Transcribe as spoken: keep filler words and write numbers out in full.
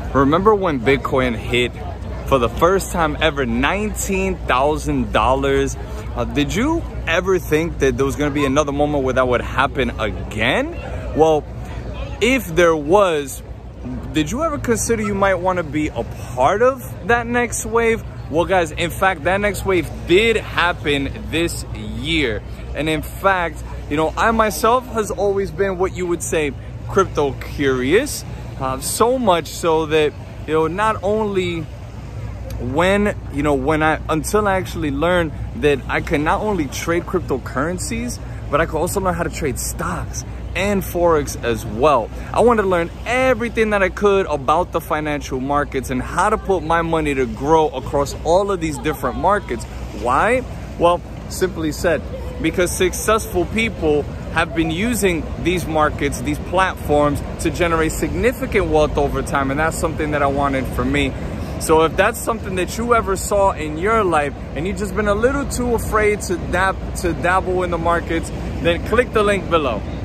Remember when Bitcoin hit for the first time ever nineteen thousand dollars? Uh, did you ever think that there was going to be another moment where that would happen again? Well, if there was, did you ever consider you might want to be a part of that next wave? Well, guys, in fact, that next wave did happen this year. And in fact, you know, I myself has always been what you would say crypto curious. Uh, so much so that, you know, not only when, you know, when I, until I actually learned that I can not only trade cryptocurrencies, but I could also learn how to trade stocks and Forex as well. I wanted to learn everything that I could about the financial markets and how to put my money to grow across all of these different markets. Why? Well, simply said, because successful people have been using these markets, these platforms, to generate significant wealth over time, and that's something that I wanted for me. So if that's something that you ever saw in your life and you've just been a little too afraid to dab to dabble in the markets, then click the link below.